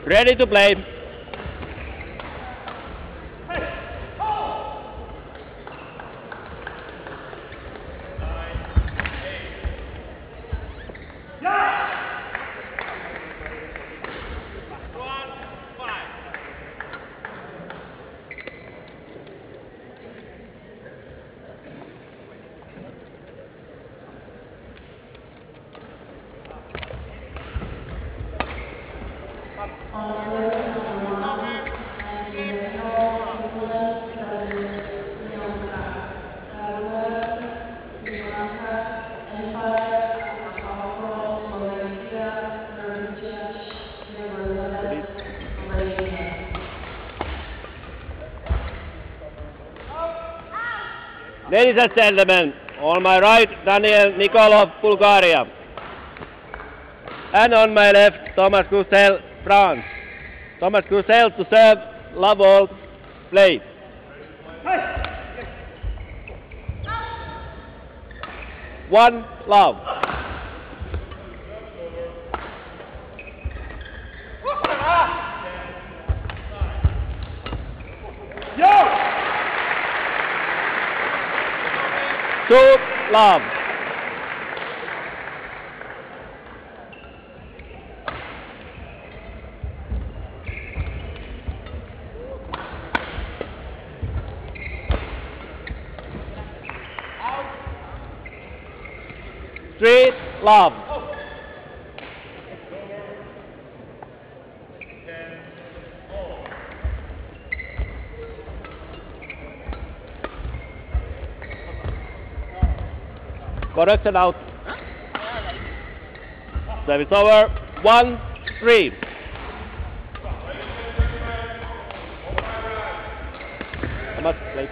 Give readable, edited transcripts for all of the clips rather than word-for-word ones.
Ready to play. Ladies and gentlemen, on my right, Daniel Nikolov, Bulgaria. And on my left, Thomas Roussel, France. Thomas Roussel to serve, love all, play. One, love. Two, love. Three, love. Correction out. Service over. 1-3. Thomas, play.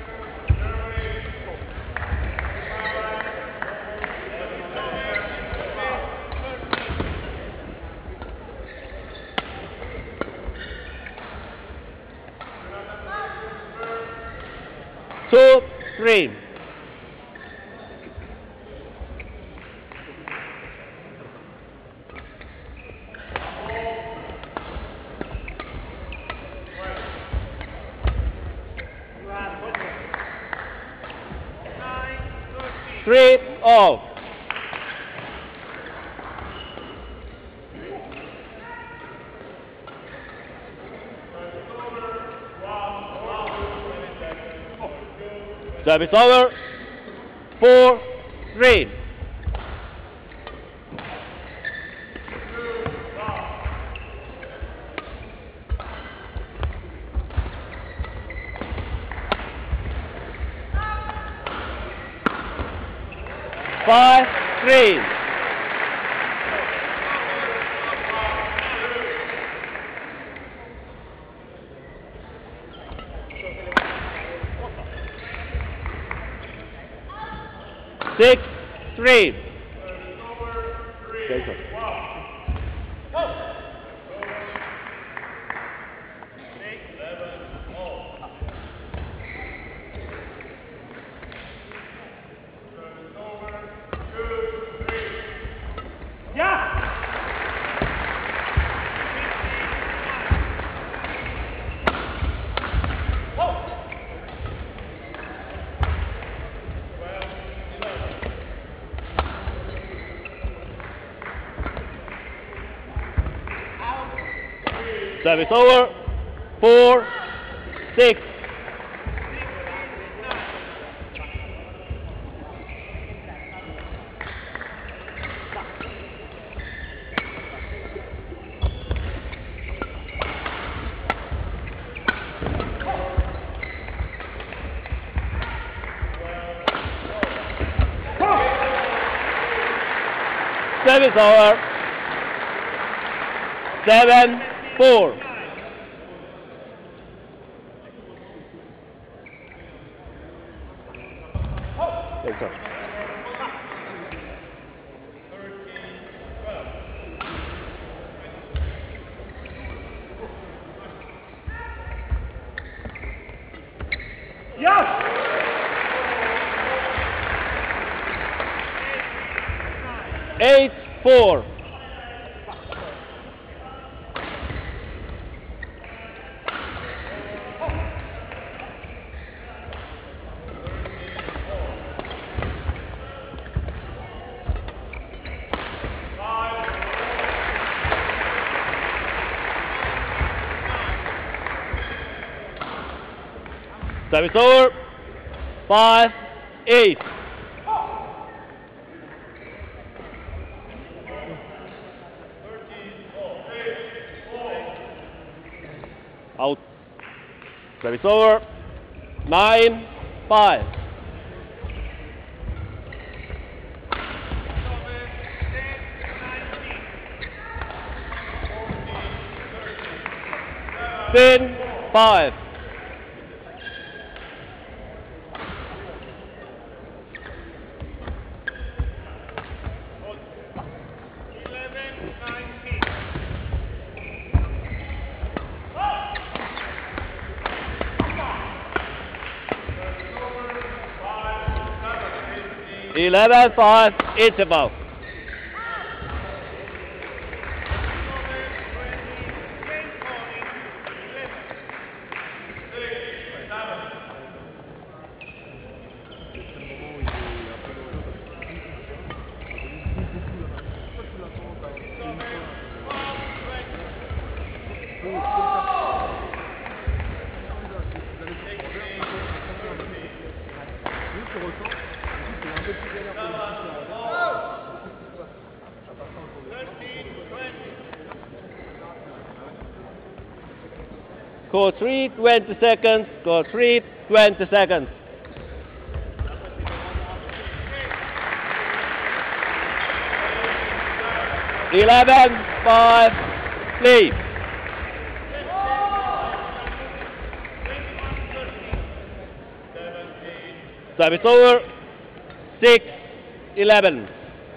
Two, three. Three, all. Service over. 4-3. Five, three. Six, three. Service over. 4-6. Service over. 7-4. Take touch. Yes! 8-4. Service over. 5-8. Out. Service over. 9-5. Spin 5. Eleven 5 interval. Score 3, 20 seconds. Score 3, 20 seconds. Eleven 5, please. Service over. 6-11.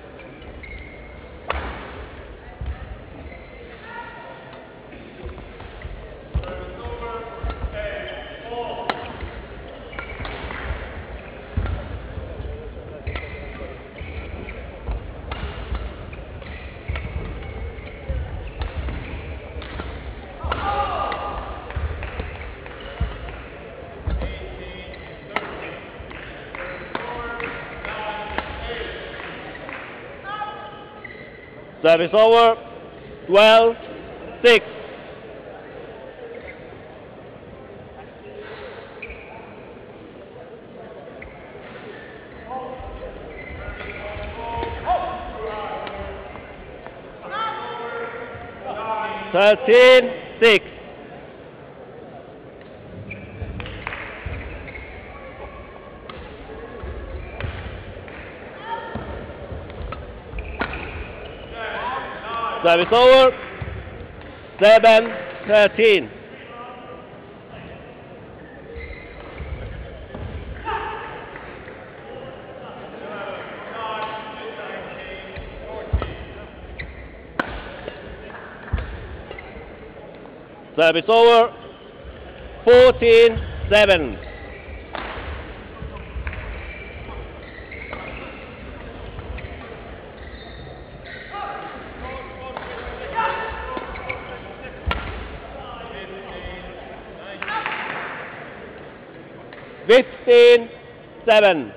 Service over. 12-6. Thirteen 6. Service over. 7-13. Service over. 14-7. Fifteen 7.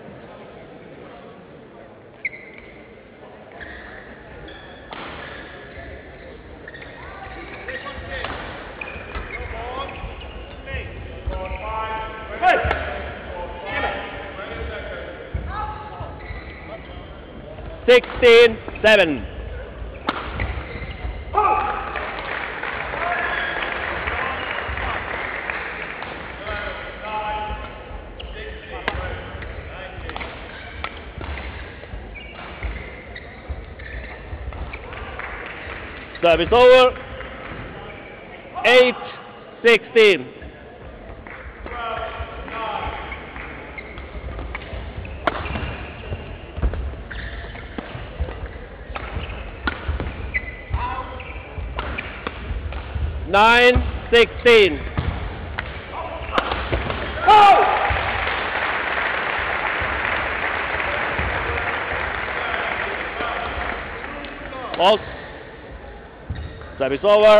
Sixteen 7. Service over. 8-16. Nine 16. False. Service over.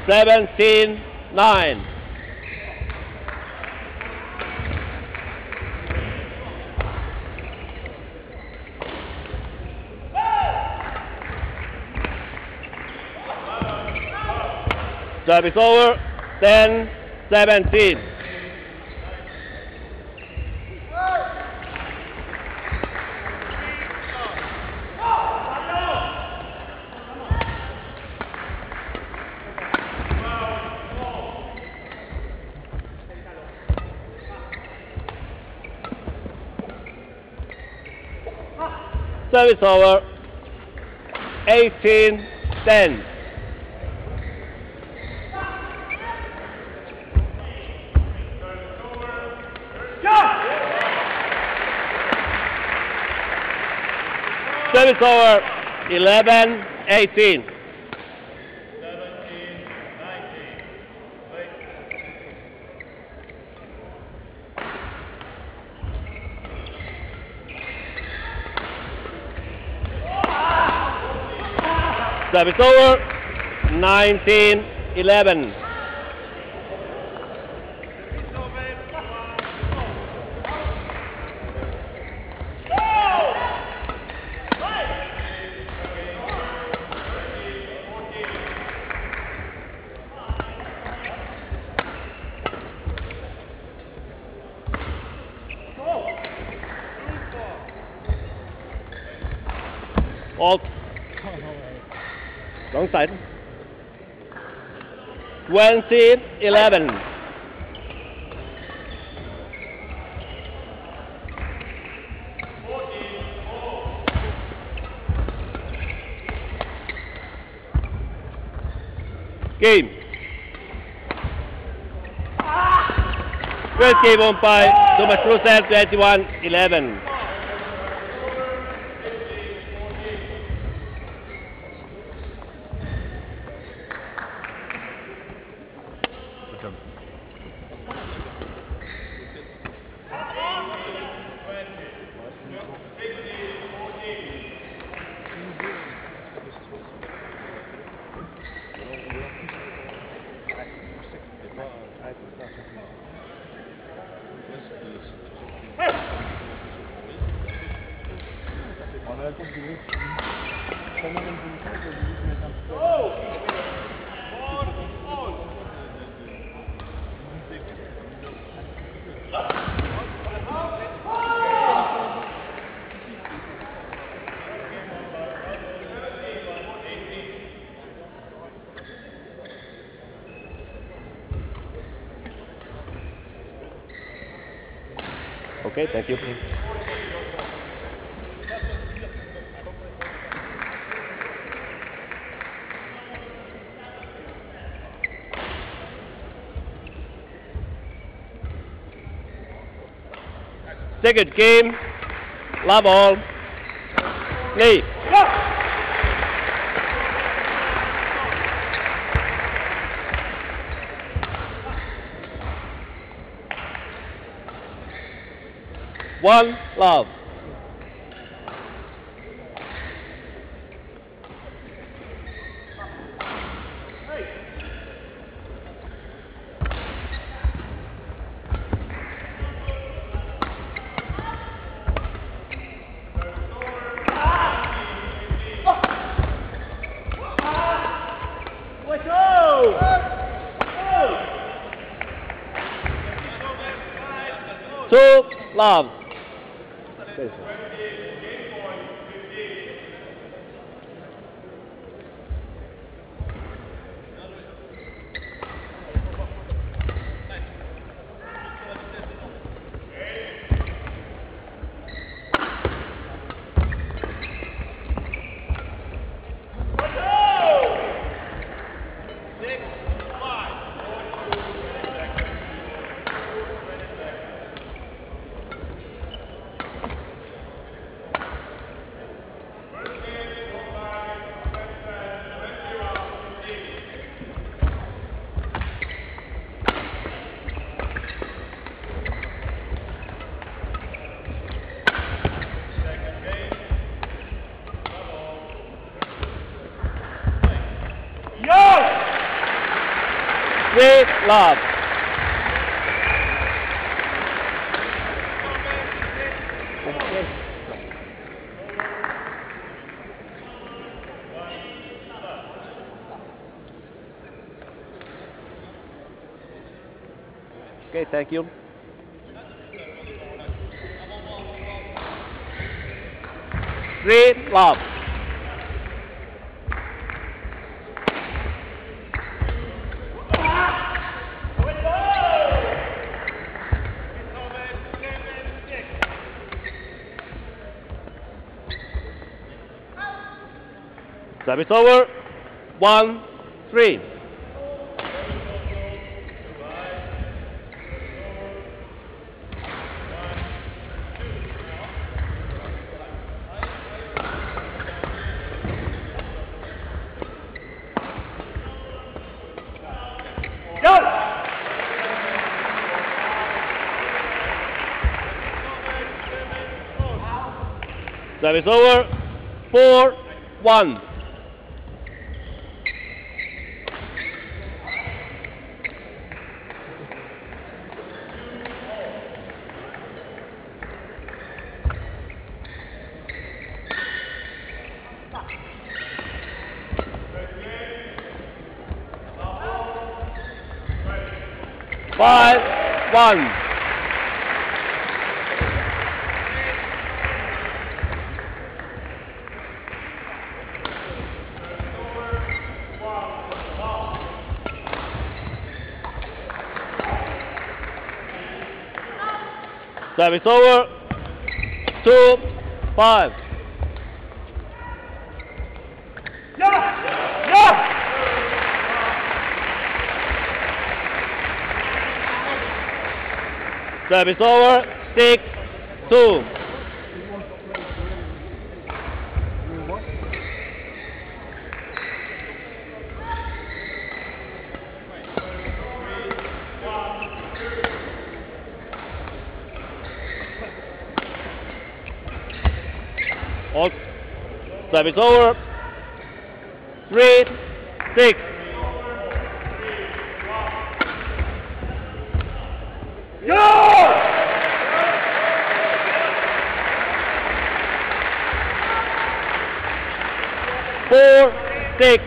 17-9. Service over. 10-17. Service over. 18-10. Service over. 11-18. Service over. 19-11. Alt. Wrong side. 20-11. Game. First game won by Thomas Roussel, 21-11. Okay, thank you. Second game, love all, play. 1 love. Two love. Three love. Okay, thank you. Three love. Service over. 1-3. Service over. 4-1. Five, 1. Service over. 2-5. Service over. 6-2. Service over. 3-6. Four, 6.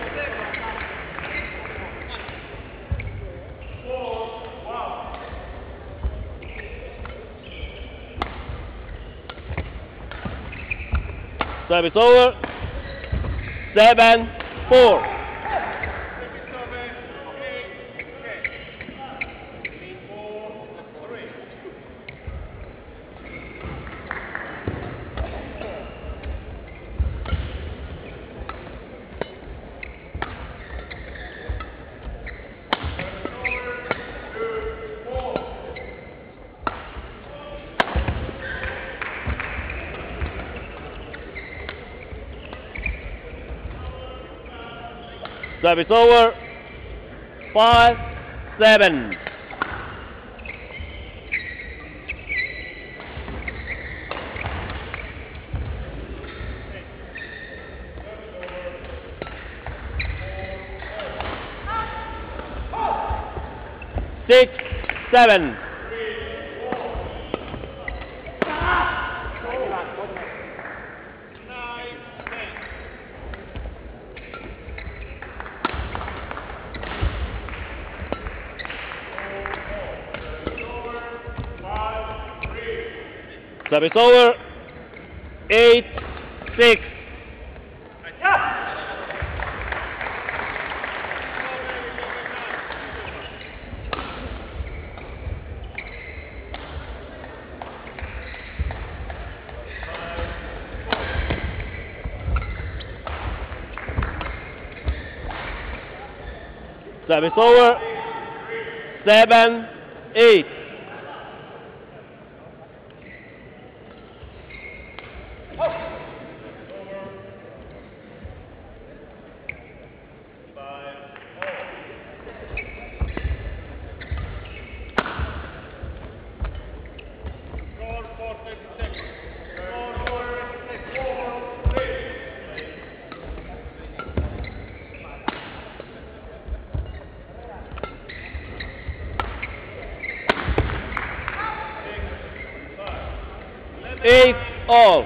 Service over. 7-4. Service over. 5-7. Six, 7. Service over. 8-6. Service over. 7-8. Eight all.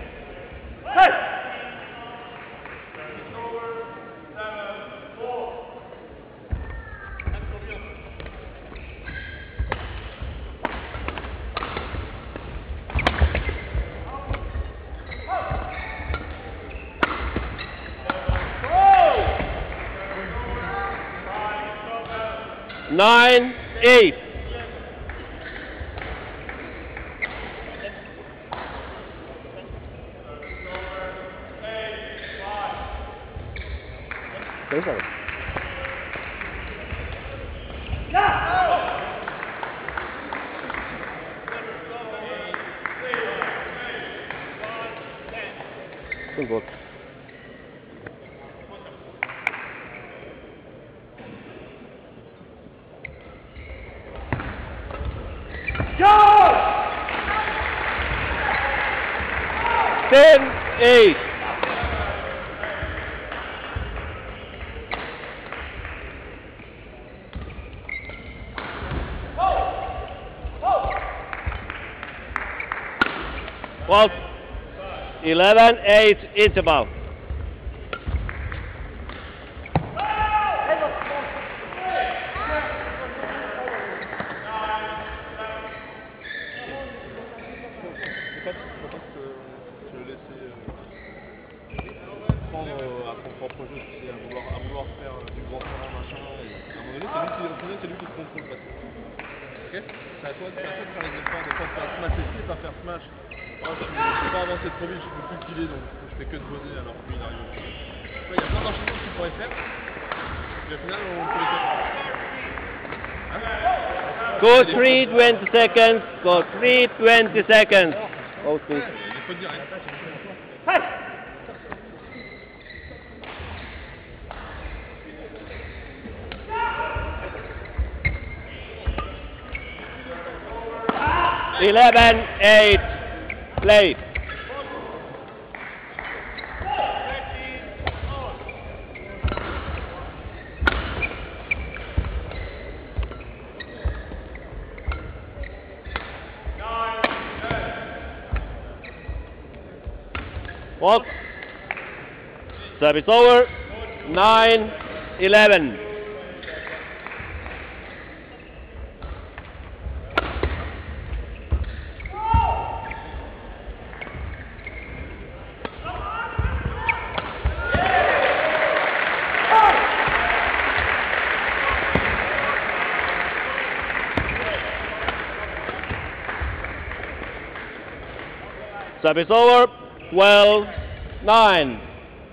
Nine, 8. Space on it. Good goal. Go! 10-8. Well, 11-8 interval. Prendre à son propre jeu, tu sais, à vouloir faire du grand terrain, machin, et à un moment donné, c'est lui qui te contrôle, parce que, ok? C'est à toi de faire les efforts, de pas faire smash ici et pas faire smash. Moi, je peux pas avancer trop vite, je peux plus filer, donc je fais que de poser, alors que lui, il arrive. Il y a plein d'enchaînements que tu pourrais faire, mais au final, on peut les faire. Go 3, 20 seconds. Go 3, 20 seconds. Oh, please. Il faut dire, hein. Hey! 11-8. Play. Walk. Service over. 9-11. Service over. 12-9.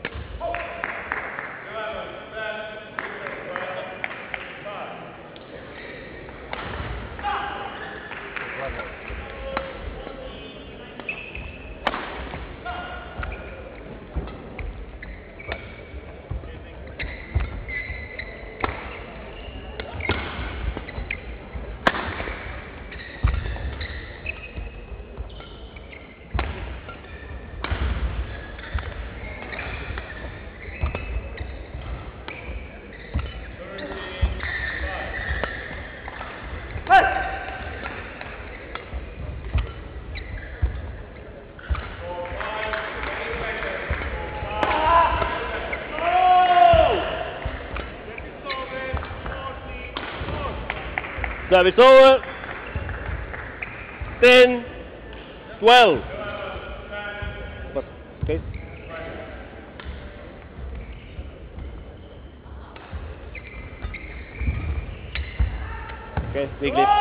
Service over. 10-12. But, okay. Okay, big leap.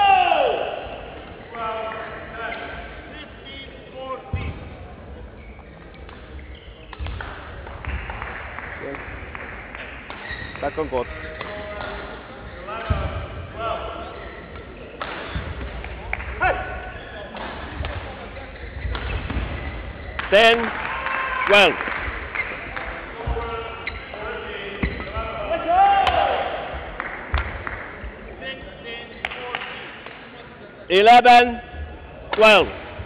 Okay. Back on court. Ten, 12. Eleven, 12.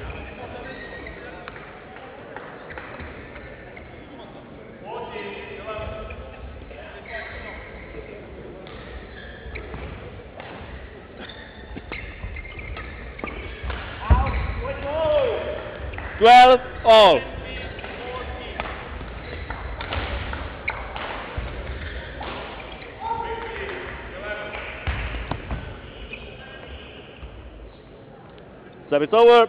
Twelve all. Service over.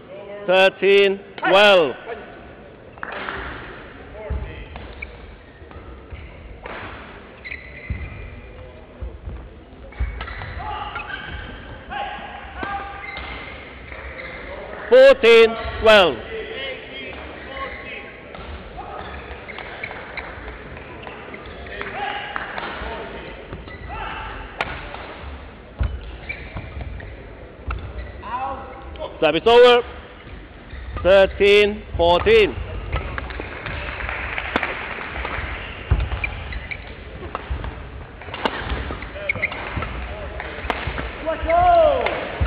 13-12. Fourteen, 12. Service over. 13-14. Let's go!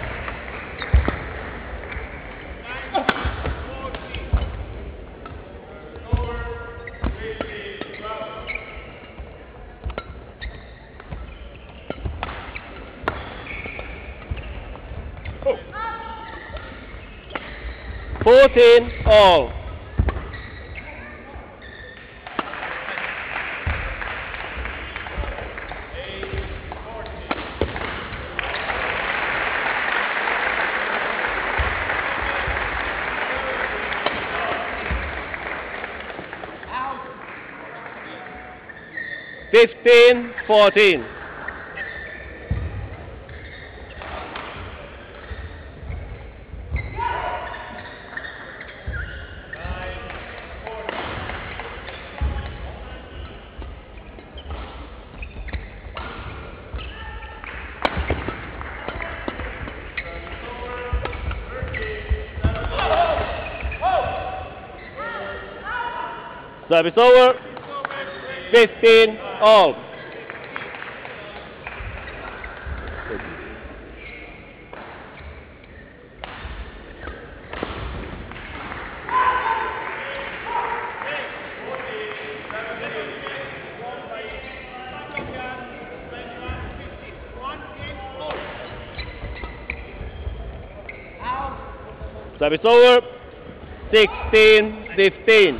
Oh. 14 all. Out. 15-14. Service over. 15 all. Service over. 16-15.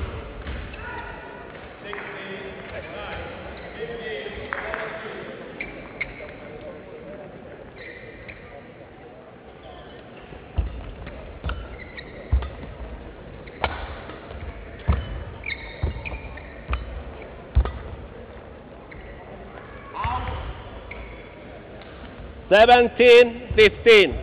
Out. 17-15.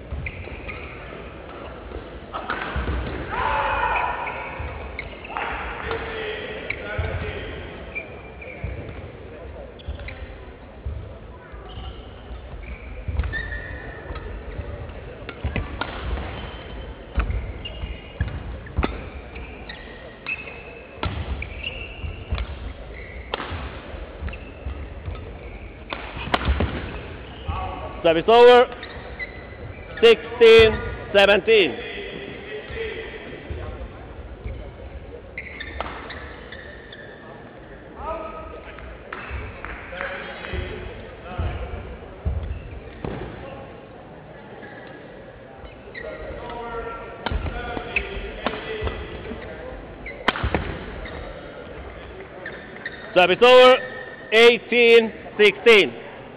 Service over. 16-17. Service over. 18-16.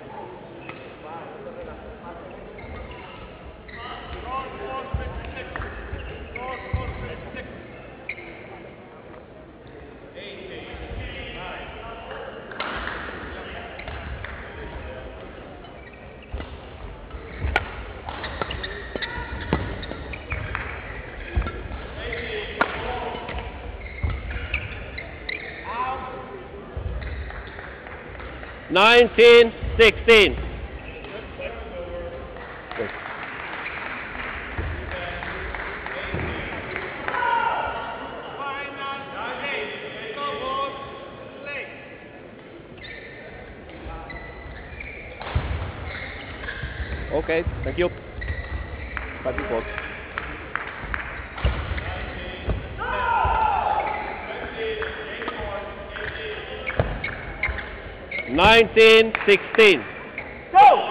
Out. 19-16. Okay, thank you. 5-4. Nineteen 16. Go!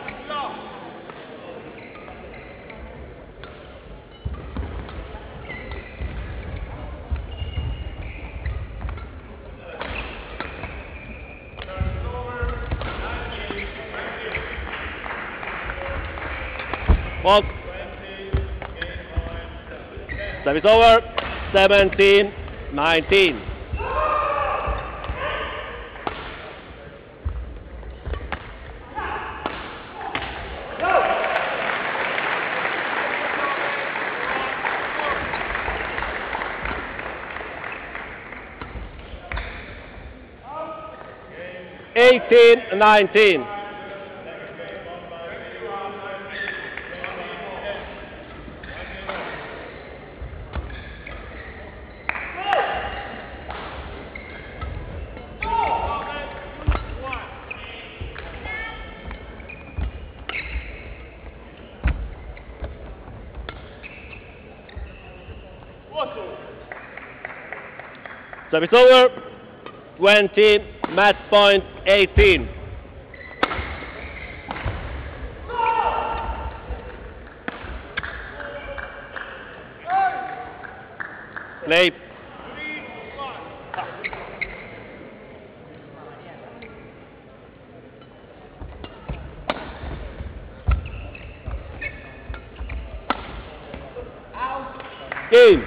Fault. Service over. 17-19. Eighteen 19. Service over. 20, match point 18. Play. Game.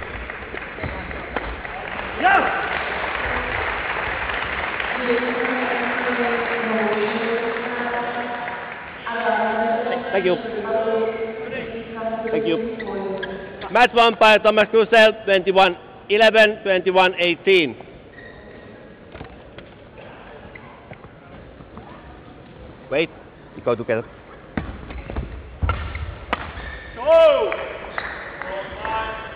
Thank you. Thank you. Match won by Thomas Krusell, 21-11, 21-18. Wait, we go together. Go!